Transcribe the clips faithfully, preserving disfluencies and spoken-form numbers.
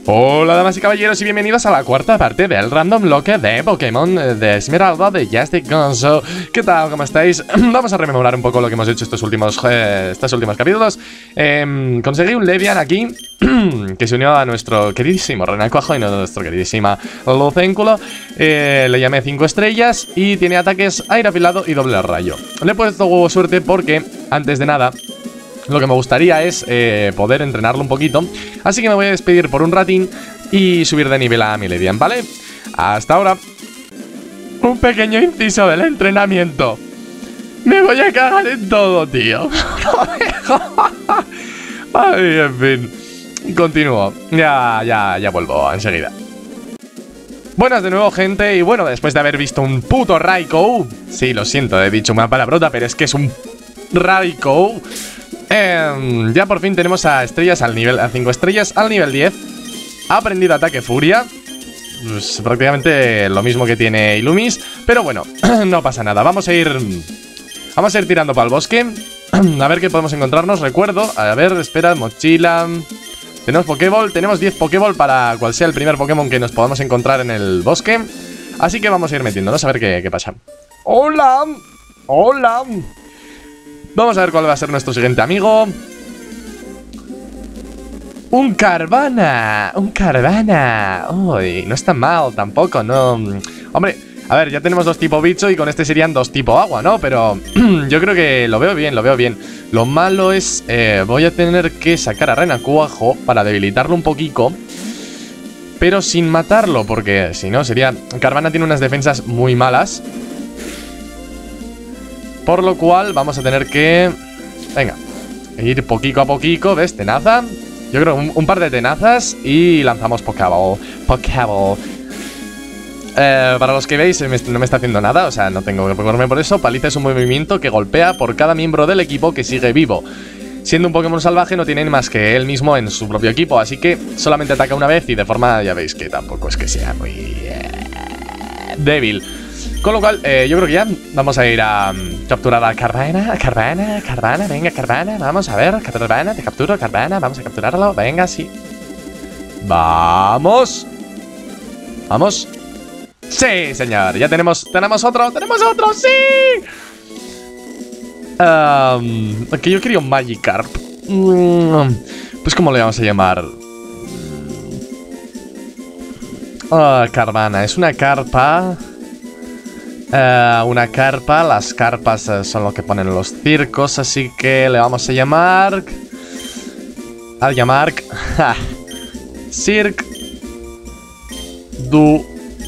Hola damas y caballeros y bienvenidos a la cuarta parte del Random Locker de Pokémon de Esmeralda de Just Gonzo. ¿Qué tal? ¿Cómo estáis? Vamos a rememorar un poco lo que hemos hecho estos últimos, eh, estos últimos capítulos. eh, Conseguí un Levian aquí que se unió a nuestro queridísimo Renacuajo y no a nuestro queridísima Lucénculo. eh, Le llamé cinco estrellas y tiene ataques aire afilado y doble rayo. Le he puesto huevo suerte porque, antes de nada, lo que me gustaría es eh, poder entrenarlo un poquito. Así que me voy a despedir por un ratín y subir de nivel a mi Levian, ¿vale? Hasta ahora. Un pequeño inciso del entrenamiento. Me voy a cagar en todo, tío. Ay, en fin. Continúo. Ya, ya, ya vuelvo enseguida. Buenas de nuevo, gente. Y bueno, después de haber visto un puto Raikou. Sí, lo siento, he dicho una palabrota, pero es que es un Raikou. Eh, ya por fin tenemos a estrellas al nivel, a cinco estrellas al nivel diez. Ha aprendido ataque furia. Pues prácticamente lo mismo que tiene Illumis. Pero bueno, no pasa nada. Vamos a ir. Vamos a ir tirando para el bosque. A ver qué podemos encontrarnos. Recuerdo. A ver, espera, mochila. Tenemos Pokéball. Tenemos diez Pokéball para cual sea el primer Pokémon que nos podamos encontrar en el bosque. Así que vamos a ir metiéndonos a ver qué, qué pasa. ¡Hola! ¡Hola! Vamos a ver cuál va a ser nuestro siguiente amigo. Un Carvanha. Un Carvanha. Uy, no está mal tampoco, no. Hombre, a ver, ya tenemos dos tipo bicho y con este serían dos tipo agua, ¿no? Pero yo creo que lo veo bien, lo veo bien. Lo malo es, eh, voy a tener que sacar a Renacuajo para debilitarlo un poquito, pero sin matarlo, porque si no sería... Carvanha tiene unas defensas muy malas. Por lo cual vamos a tener que... Venga, ir poquito a poquito, ¿ves? Tenaza. Yo creo un, un par de tenazas y lanzamos Pokéball. Pokéball. Eh, para los que veis, me, no me está haciendo nada, o sea, no tengo que preocuparme por eso. Paliza es un movimiento que golpea por cada miembro del equipo que sigue vivo. Siendo un Pokémon salvaje no tiene más que él mismo en su propio equipo, así que solamente ataca una vez y de forma, ya veis que tampoco es que sea muy... Eh, débil. Con lo cual, eh, yo creo que ya vamos a ir a um, capturar a Carvanha, Carvanha, Carvanha, venga, Carvanha, vamos a ver, Carvanha, te capturo, Carvanha, vamos a capturarlo, venga, sí. Vamos. Vamos. Sí, señor, ya tenemos, tenemos otro, tenemos otro, sí. Um, que yo quería un Magikarp. Mm, pues, ¿cómo le vamos a llamar? Ah, oh, Carvanha, es una carpa... Uh, una carpa, las carpas uh, son lo que ponen en los circos, así que le vamos a llamar... Al llamar... Ja, Cirque du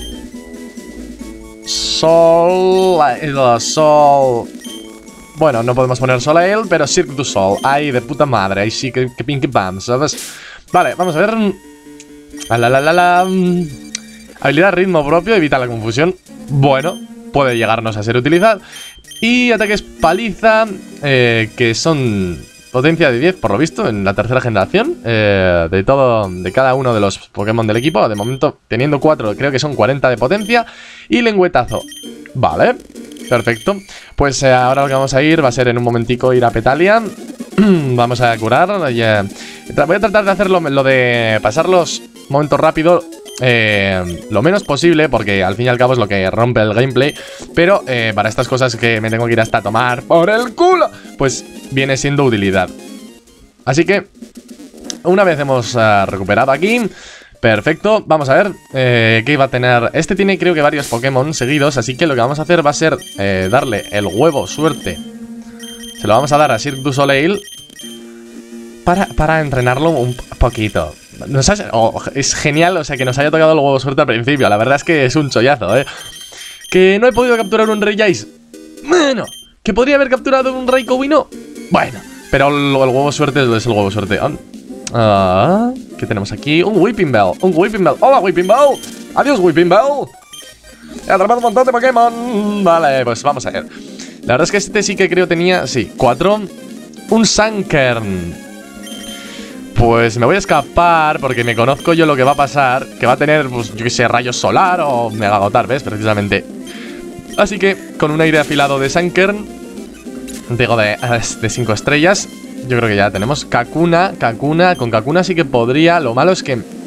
Sol... Uh, sol... Bueno, no podemos poner sol a él, pero Cirque du Sol. Ay, de puta madre, ahí sí que, que pinky bam, ¿sabes? Vale, vamos a ver... La, la, la, la. Habilidad ritmo propio, evita la confusión. Bueno... puede llegarnos a ser utilizado. Y ataques paliza, eh, que son potencia de diez, por lo visto, en la tercera generación. eh, De todo, de cada uno de los Pokémon del equipo. De momento, teniendo cuatro, creo que son cuarenta de potencia. Y lengüetazo. Vale, perfecto. Pues eh, ahora lo que vamos a ir va a ser en un momentico ir a Petalia. Vamos a curar. Yeah. Voy a tratar de hacerlo, lo de pasarlos momentos rápido. Eh, lo menos posible, porque al fin y al cabo es lo que rompe el gameplay. Pero eh, para estas cosas que me tengo que ir hasta tomar por el culo, pues viene siendo utilidad. Así que una vez hemos uh, recuperado aquí, perfecto, vamos a ver eh, qué va a tener. Este tiene creo que varios Pokémon seguidos, así que lo que vamos a hacer va a ser eh, darle el huevo suerte. Se lo vamos a dar a Cirque du Soleil Para, para entrenarlo un poquito. Nos ha, oh, es genial, o sea, que nos haya tocado el huevo suerte al principio. La verdad es que es un chollazo, ¿eh? Que no he podido capturar un Regice. Bueno, que podría haber capturado un Raikou y no. Bueno, pero el, el huevo suerte es el huevo suerte. Ah, ¿qué tenemos aquí? Un Whipping Bell, un Whipping Bell. Hola, Whipping Bell. Adiós, Whipping Bell. He atrapado un montón de Pokémon. Vale, pues vamos a ver. La verdad es que este sí que creo tenía, sí, cuatro. Un Sankern. Pues me voy a escapar porque me conozco yo lo que va a pasar. Que va a tener, pues, yo que sé, rayo solar o mega agotar, ¿ves? Precisamente. Así que, con un aire afilado de Sankern, digo, de, de cinco estrellas, yo creo que ya tenemos Kakuna, Kakuna. Con Kakuna sí que podría. Lo malo es que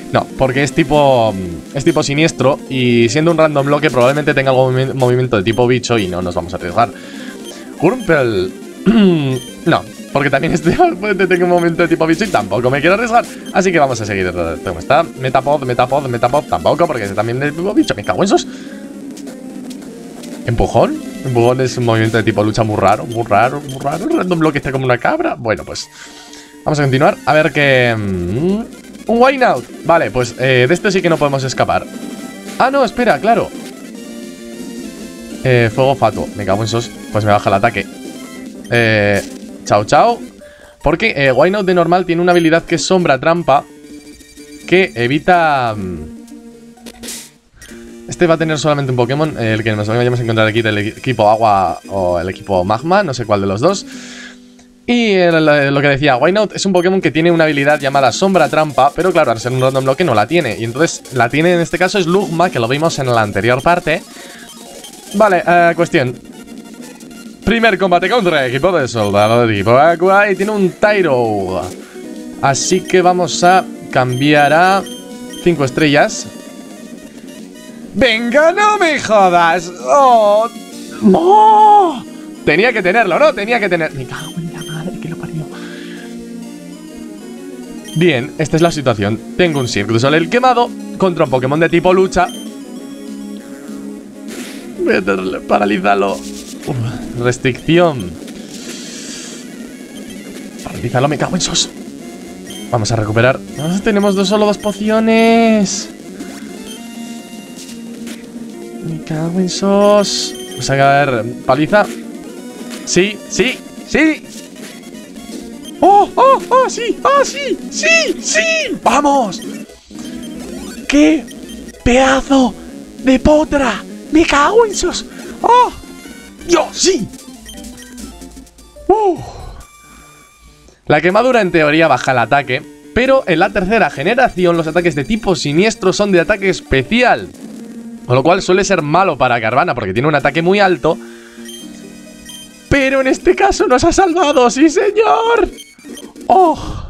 No, porque es tipo es tipo siniestro y siendo un random bloque probablemente tenga algún movi movimiento de tipo bicho y no nos vamos a arriesgar. Wurmple. No, porque también este puede tener un movimiento de tipo bicho y tampoco me quiero arriesgar. Así que vamos a seguir como está. Metapod, Metapod, Metapod tampoco, porque es también de tipo bicho. Me cago en esos. ¿Empujón? Empujón es un movimiento de tipo lucha muy raro, muy raro, muy raro. El random bloque está como una cabra. Bueno, pues vamos a continuar. A ver qué... Mm, un Wynaut. Vale, pues eh, de este sí que no podemos escapar. Ah, no, espera, claro. Eh, fuego fatuo. Me cago en esos. Pues me baja el ataque. Eh, chao, chao. Porque eh, Wynaut de normal tiene una habilidad que es sombra trampa, que evita... Este va a tener solamente un Pokémon, el que nos vayamos a encontrar aquí del equipo agua o el equipo magma, no sé cuál de los dos. Y el, lo que decía, Wynaut es un Pokémon que tiene una habilidad llamada sombra trampa, pero claro, al ser un random bloque no la tiene. Y entonces la tiene en este caso es Lugma, que lo vimos en la anterior parte. Vale, uh, cuestión. Primer combate contra el equipo de soldado de equipo agua y tiene un Tyro. Así que vamos a cambiar a cinco estrellas. ¡Venga, no me jodas! ¡Oh! ¡Oh! Tenía que tenerlo, ¿no? Tenía que tener... Me cago en la madre que lo parió. Bien, esta es la situación. Tengo un Cirque du Soleil quemado contra un Pokémon de tipo lucha. Meterle, paralízalo. Uf, restricción. Paralízalo, me cago en sos. Vamos a recuperar. Ah, tenemos dos, solo dos pociones. Me cago en sos. Vamos a ver, paliza. Sí, sí, sí. ¡Oh, oh, oh! ¡Sí! ¡Oh, sí! ¡Sí! ¡Sí! ¡Vamos! ¡Qué pedazo de potra! ¡Me cago en sos! ¡Oh! ¡Dios, sí! ¡Uh! La quemadura en teoría baja el ataque, pero en la tercera generación los ataques de tipo siniestro son de ataque especial, con lo cual suele ser malo para Carvanha porque tiene un ataque muy alto. Pero en este caso nos ha salvado, ¡sí señor! ¡Oh!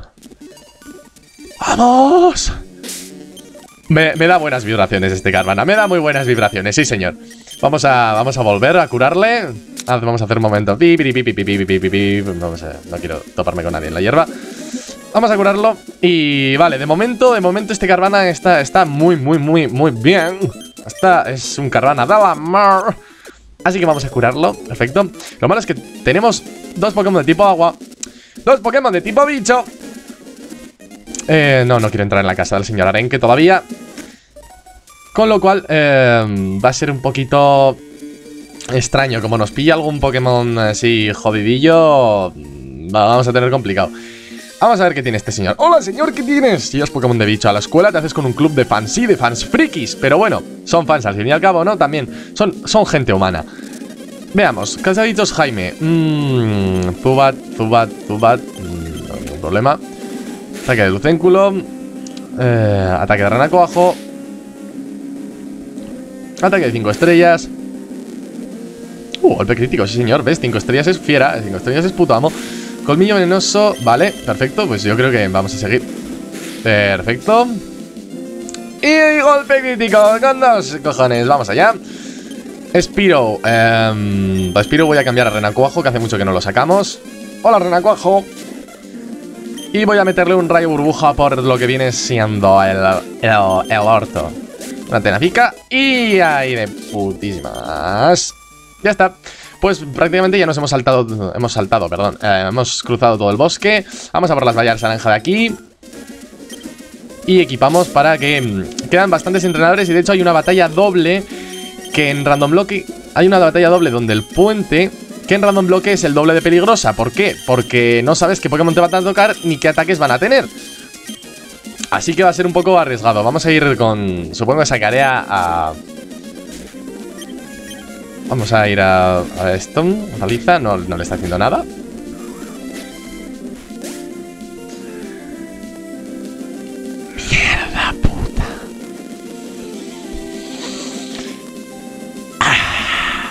¡Vamos! Me, me da buenas vibraciones este Carvanha, me da muy buenas vibraciones, sí señor. Vamos a, vamos a volver a curarle. Vamos a hacer un momento. Pi, pi, pi, pi, pi, pi, pi, pi, pi. Vamos a, no quiero toparme con nadie en la hierba. Vamos a curarlo. Y vale, de momento, de momento este Carvanha está, está muy, muy, muy, muy bien. Está, es un Carvanha de la mar. Así que vamos a curarlo, perfecto. Lo malo es que tenemos dos Pokémon de tipo agua, dos Pokémon de tipo bicho. Eh, no, no quiero entrar en la casa del señor Arenque todavía. Con lo cual, eh, va a ser un poquito extraño. Como nos pilla algún Pokémon así jodidillo, vamos a tener complicado. Vamos a ver qué tiene este señor. Hola señor, ¿qué tienes? Si es Pokémon de bicho a la escuela te haces con un club de fans, sí, de fans frikis. Pero bueno, son fans al fin y al cabo, ¿no? También son, son gente humana. Veamos, casaditos Jaime. Mmm, Zubat, Zubat, Zubat. Mm, no hay ningún problema. Ataque de Lucénculo. Eh, ataque de Renacuajo. Ataque de cinco estrellas. Uh, golpe crítico, sí señor. ¿Ves? cinco estrellas es fiera. cinco estrellas es puto amo. Colmillo venenoso, vale, perfecto. Pues yo creo que vamos a seguir. Perfecto. Y golpe crítico con dos cojones, vamos allá. Spiro, eh, Spiro voy a cambiar a Renacuajo, que hace mucho que no lo sacamos. Hola Renacuajo. Y voy a meterle un rayo burbuja por lo que viene siendo el, el, el orto. Una tenacica y ahí de putísimas. Ya está. Pues prácticamente ya nos hemos saltado, hemos saltado, perdón, eh, hemos cruzado todo el bosque. Vamos a por las vallas naranja de aquí. Y equipamos para que... Mmm, quedan bastantes entrenadores y de hecho hay una batalla doble que en Random Bloque... Hay una batalla doble donde el puente, que en Random Bloque es el doble de peligrosa. ¿Por qué? Porque no sabes qué Pokémon te van a tocar ni qué ataques van a tener. Así que va a ser un poco arriesgado. Vamos a ir con... Supongo que sacaré a... a Vamos a ir a, a esto. A paliza, no, no le está haciendo nada. Mierda puta. Ah.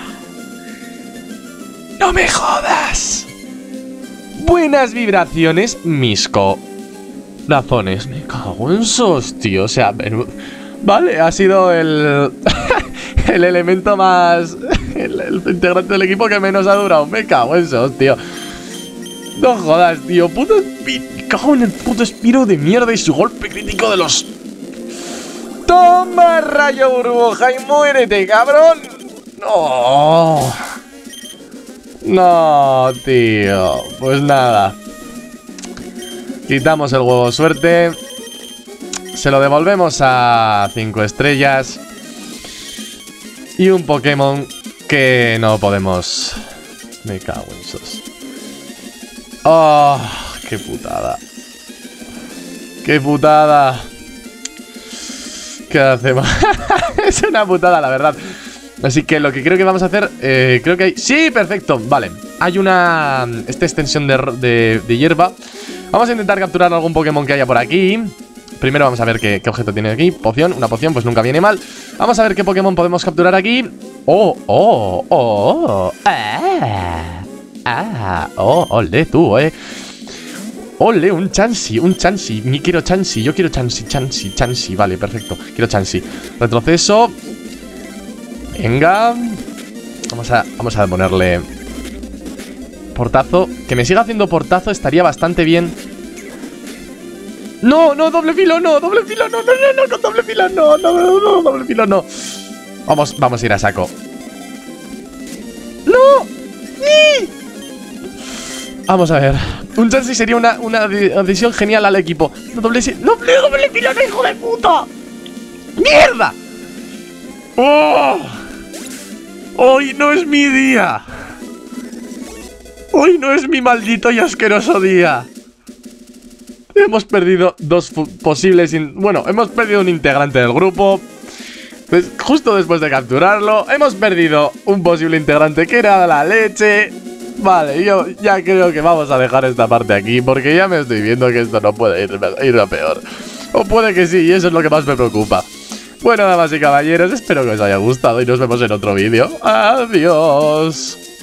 ¡No me jodas! Buenas vibraciones, Misco. razones. Me cago en sos, tío. O sea, vale, ha sido el... el elemento más... El, el integrante del equipo que menos ha durado. Me cago en sos, tío. No jodas, tío. Puto me cago en el puto Spiro de mierda y su golpe crítico de los... ¡Toma, rayo burbuja y muérete, cabrón! No. No, tío. Pues nada. Quitamos el huevo suerte. Se lo devolvemos a cinco estrellas. Y un Pokémon que no podemos... Me cago en sos. ¡Oh! ¡Qué putada! ¡Qué putada! ¿Qué hacemos? Es una putada, la verdad. Así que lo que creo que vamos a hacer... Eh, creo que hay... ¡Sí! ¡Perfecto! Vale. Hay una... Esta extensión de, de, de hierba. Vamos a intentar capturar algún Pokémon que haya por aquí. Primero vamos a ver qué, qué objeto tiene aquí. Poción. Una poción pues nunca viene mal. Vamos a ver qué Pokémon podemos capturar aquí. ¡Oh! ¡Oh! ¡Oh! ¡Ah! ¡Ah! ¡Oh! ¡Ole tú, eh! ¡Ole! Un Chansey, un Chansey. Ni quiero Chansey, yo quiero Chansey, Chansey, Chansey. Vale, perfecto. Quiero Chansey. Retroceso. Venga. Vamos a, vamos a ponerle portazo. Que me siga haciendo portazo estaría bastante bien. No, no, doble filo, no, doble filo, no, no, no, no, con doble filo, no, no, no, no, doble filo, no. Vamos, vamos a ir a saco. ¡No! ¡Sí! Vamos a ver. Un Chansey sería una, una adición genial al equipo. No, doble, doble, doble filo, no, hijo de puta. ¡Mierda! ¡Oh! Hoy no es mi día. Hoy no es mi maldito y asqueroso día. Hemos perdido dos posibles... Bueno, hemos perdido un integrante del grupo. Pues justo después de capturarlo, hemos perdido un posible integrante que era la leche. Vale, yo ya creo que vamos a dejar esta parte aquí, porque ya me estoy viendo que esto no puede ir, ir a peor. O puede que sí, y eso es lo que más me preocupa. Bueno, damas y caballeros, espero que os haya gustado y nos vemos en otro vídeo. Adiós.